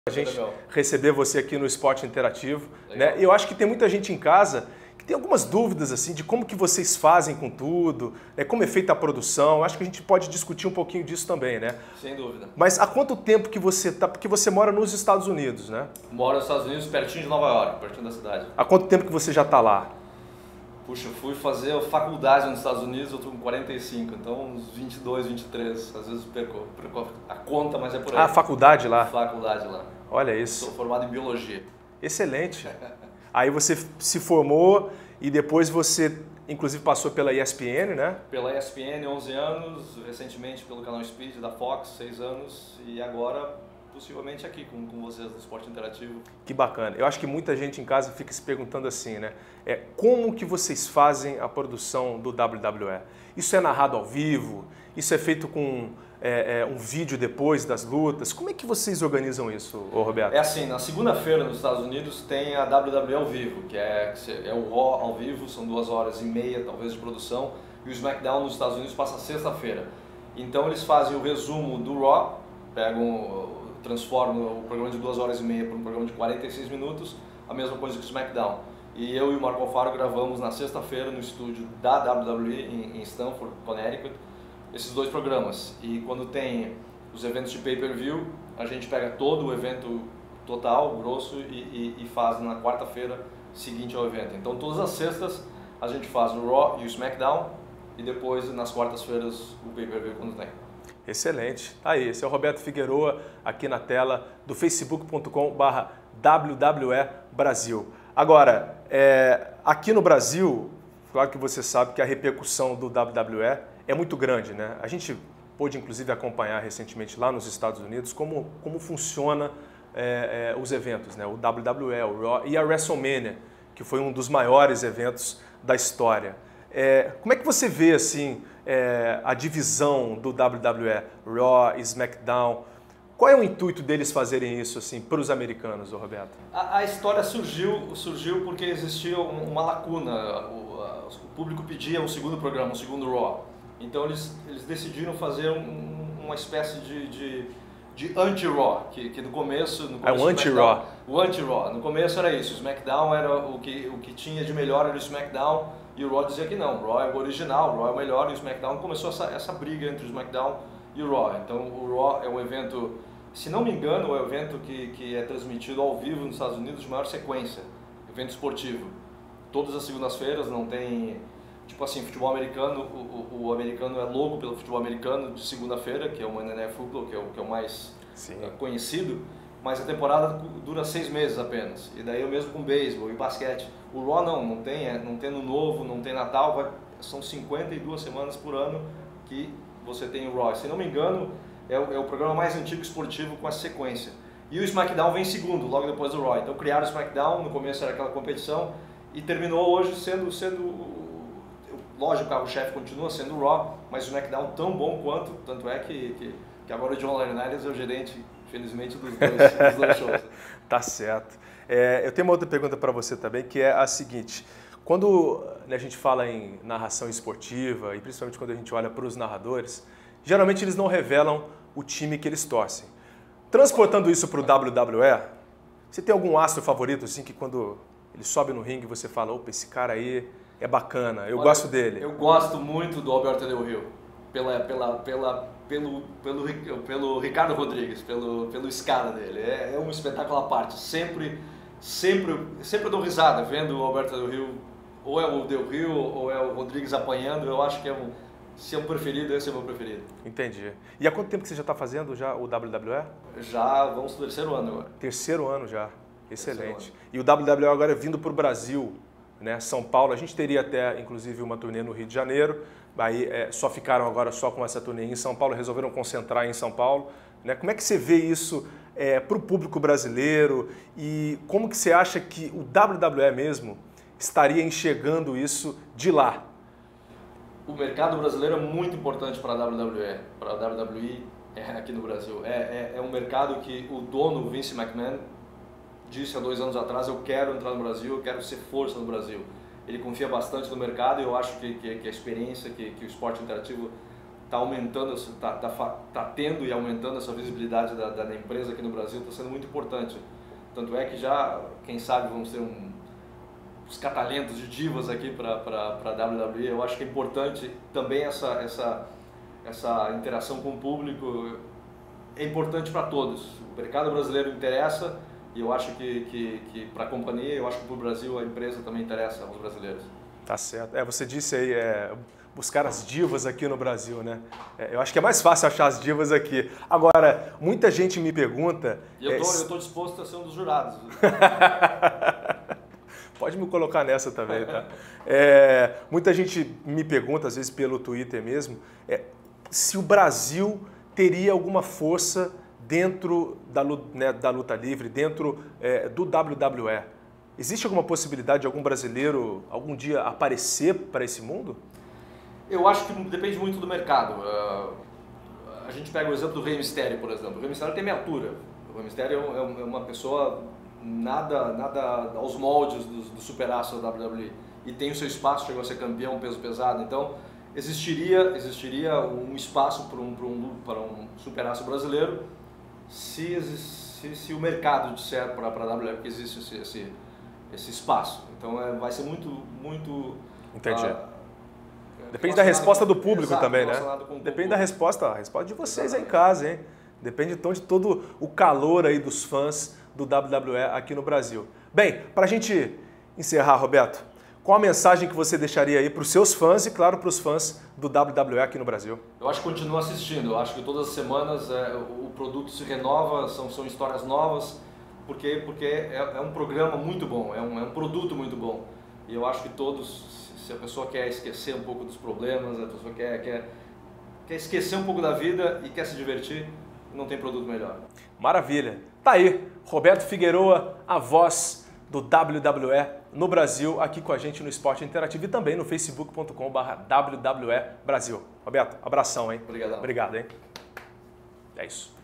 A gente receber você aqui no Esporte Interativo, né? E eu acho que tem muita gente em casa que tem algumas dúvidas assim de como que vocês fazem com tudo, né? Como é feita a produção. Eu acho que a gente pode discutir um pouquinho disso também, né? Sem dúvida. Mas há quanto tempo que você tá? Porque você mora nos Estados Unidos, né? Moro nos Estados Unidos, pertinho de Nova York, pertinho da cidade. Há quanto tempo que você já está lá? Puxa, eu fui fazer faculdade nos Estados Unidos, eu tô com 45, então uns 22, 23, às vezes perco a conta, mas é por aí. Ah, faculdade lá? Faculdade lá. Olha isso. Sou formado em Biologia. Excelente. Aí você se formou e depois você, inclusive, passou pela ESPN, né? Pela ESPN, 11 anos, recentemente pelo canal Speed da Fox, 6 anos, e agora possivelmente aqui com vocês no Esporte Interativo. Que bacana. Eu acho que muita gente em casa fica se perguntando assim, né? Como que vocês fazem a produção do WWE? Isso é narrado ao vivo? Isso é feito com um vídeo depois das lutas? Como é que vocês organizam isso, Roberto? É assim, na segunda-feira nos Estados Unidos tem a WWE ao vivo, que é o Raw ao vivo, são 2h30 talvez de produção, e o SmackDown nos Estados Unidos passa sexta-feira. Então eles fazem o resumo do Raw, transformam o programa de 2h30 para um programa de 46 minutos, a mesma coisa que o SmackDown. E eu e o Marco Alfaro gravamos na sexta-feira no estúdio da WWE em Stamford, Connecticut, esses dois programas. E quando tem os eventos de pay-per-view, a gente pega todo o evento total, grosso, e faz na quarta-feira seguinte ao evento. Então todas as sextas a gente faz o Raw e o SmackDown, e depois nas quartas-feiras o pay-per-view quando tem. Excelente. Aí, esse é o Roberto Figueroa aqui na tela do facebook.com/WWE Brasil. Agora, aqui no Brasil, claro que você sabe que a repercussão do WWE é muito grande, né? A gente pôde inclusive acompanhar recentemente lá nos Estados Unidos como funciona os eventos, né? O WWE, o Raw e a WrestleMania, que foi um dos maiores eventos da história. Como é que você vê assim a divisão do WWE, Raw e SmackDown? Qual é o intuito deles fazerem isso assim para os americanos, Roberto? A história surgiu porque existia uma lacuna. O público pedia um segundo programa, um segundo Raw. Então eles decidiram fazer uma espécie de anti-Raw, que no começo o anti-Raw. O anti-Raw. No começo era isso, o SmackDown era o que tinha de melhor era o SmackDown, e o Raw dizia que não, o Raw é o original, o Raw é o melhor, e o SmackDown começou essa briga entre o SmackDown e o Raw. Então o Raw é um evento, se não me engano, é um evento que é transmitido ao vivo nos Estados Unidos de maior sequência, evento esportivo. Todas as segundas-feiras, não tem, tipo assim, futebol americano, o americano é louco pelo futebol americano de segunda-feira, que é o Monday Night Football, que é o mais conhecido, mas a temporada dura 6 meses apenas. E daí o mesmo com beisebol e basquete. O Raw não tem ano novo, não tem Natal, são 52 semanas por ano que você tem o Raw. Se não me engano, é o programa mais antigo esportivo com essa sequência. E o SmackDown vem segundo, logo depois do Raw. Então criaram o SmackDown, no começo era aquela competição, e terminou hoje sendo lógico, o carro-chefe continua sendo o Raw, mas o SmackDown tão bom quanto, tanto é que agora o John Laurinaitis é o gerente, felizmente, dos dois shows. Tá certo. Eu tenho uma outra pergunta para você também, que é a seguinte: quando a gente fala em narração esportiva, e principalmente quando a gente olha para os narradores, geralmente eles não revelam o time que eles torcem. Transportando isso para o WWE, você tem algum astro favorito, assim, que quando ele sobe no ringue você fala, opa, esse cara aí é bacana, eu gosto dele? Eu gosto muito do Alberto Del Rio, pelo Ricardo Rodrigues, pelo escada dele. É um espetáculo à parte. Sempre eu dou risada vendo o Alberto Del Rio, ou é o Del Rio ou é o Rodrigues apanhando. Eu acho que se é o preferido, esse é o meu preferido. Entendi. E há quanto tempo que você já está fazendo já o WWE? Já vamos pro 3º ano agora. 3º ano já. Excelente. E o WWE agora é vindo para o Brasil, né? São Paulo. A gente teria até, inclusive, uma turnê no Rio de Janeiro. Aí só ficaram agora só com essa turnê em São Paulo, resolveram concentrar em São Paulo, né? Como é que você vê isso para o público brasileiro e como que você acha que o WWE mesmo estaria enxergando isso de lá? O mercado brasileiro é muito importante para a WWE, para a WWE aqui no Brasil. É um mercado que o dono, Vince McMahon, disse há 2 anos atrás, eu quero entrar no Brasil, eu quero ser força no Brasil. Ele confia bastante no mercado e eu acho que a experiência que o esporte interativo aumentando, tá tendo e aumentando essa visibilidade da empresa aqui no Brasil, está sendo muito importante. Tanto é que já, quem sabe, vamos ter os catalentos de divas aqui para a WWE. Eu acho que é importante também essa interação com o público, é importante para todos. O mercado brasileiro interessa e eu acho que para a companhia, eu acho que para o Brasil a empresa também interessa aos brasileiros. Tá certo. Você disse aí, buscar as divas aqui no Brasil, né? Eu acho que é mais fácil achar as divas aqui. Agora, muita gente me pergunta... E eu estou disposto a ser um dos jurados. Pode me colocar nessa também, tá? Muita gente me pergunta, às vezes pelo Twitter mesmo, se o Brasil teria alguma força dentro da luta livre, dentro do WWE. Existe alguma possibilidade de algum brasileiro algum dia aparecer para esse mundo? Eu acho que depende muito do mercado. A gente pega o exemplo do Rey Mysterio, por exemplo. O Rey Mysterio tem minha altura. O Rey Mysterio é uma pessoa nada aos moldes do super-aço da WWE. E tem o seu espaço, chegou a ser campeão peso pesado. Então, existiria um espaço para um super-aço brasileiro se o mercado disser para a WWE que existe esse espaço. Então, vai ser muito... Entendi. Depende da resposta do público também, né? Depende da resposta de vocês aí em casa, hein? Depende então de todo o calor aí dos fãs do WWE aqui no Brasil. Bem, para a gente encerrar, Roberto, qual a mensagem que você deixaria aí para os seus fãs e, claro, para os fãs do WWE aqui no Brasil? Eu acho que continua assistindo. Eu acho que todas as semanas o produto se renova, são histórias novas, porque é um programa muito bom, é um produto muito bom. E eu acho que todos... Se a pessoa quer esquecer um pouco dos problemas, a pessoa quer esquecer um pouco da vida e quer se divertir, não tem produto melhor. Maravilha! Tá aí, Roberto Figueroa, a voz do WWE no Brasil, aqui com a gente no Esporte Interativo e também no facebook.com/WWE Brasil. Roberto, abração, hein? Obrigado. Obrigado, hein? É isso.